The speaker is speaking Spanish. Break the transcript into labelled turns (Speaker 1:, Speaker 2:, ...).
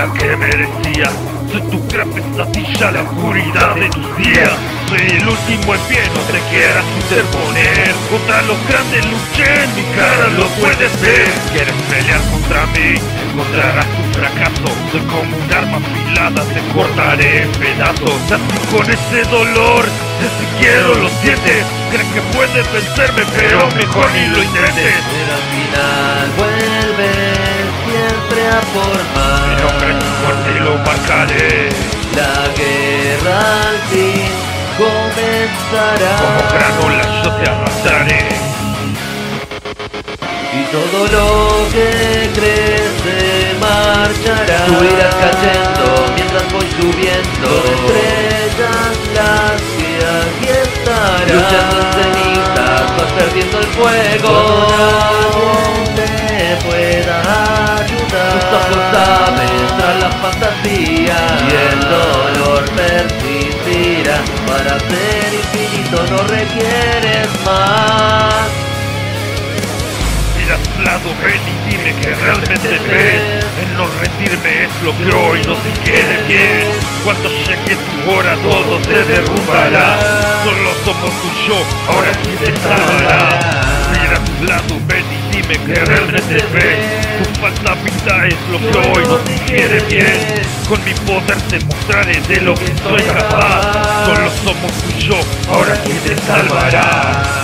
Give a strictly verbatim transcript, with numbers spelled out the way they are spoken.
Speaker 1: vida que merecía. Soy tu gran pesadilla, la oscuridad de tus días. Soy el último en pie, no te quieras interponer. Contra los grandes luché, en mi cara lo puedes ver. Quieres pelear contra mí, encontrarás tu fracaso. Soy como un arma afilada, te cortaré en pedazos. Así con ese dolor, ni siquiera lo sientes. Crees que puedes vencerme, pero mejor ni lo intentes.
Speaker 2: Pero al final vuelves siempre a por más.
Speaker 1: Mi nombre es fuerte y lo marcaré.
Speaker 2: La guerra al fin comenzará.
Speaker 1: Como granola yo te arrastraré.
Speaker 2: Y todo lo que crees se marchará. Tú irás cayendo mientras voy subiendo. Son estrellas las que aquí estarán. Luchando en cenizas, vas perdiendo el fuego. Nadie te pueda ayudar. Tus ojos saben tras la fantasía. Y el dolor persistirá. Para ser infinito no requieres más.
Speaker 1: Mira a tu lado, ven y dime que realmente ves. El no rendirme es lo que hoy no te quiere bien. Cuando llegue tu hora todo se derrumbará. Solo somos tú y yo, ahora sí te salvará. Mira a tu lado, ven y dime que realmente ves. Tu falsa vida es lo que hoy no te quiere bien. Con mi poder te mostraré de lo que soy capaz. Solo somos tú y yo, ahora sí te salvará.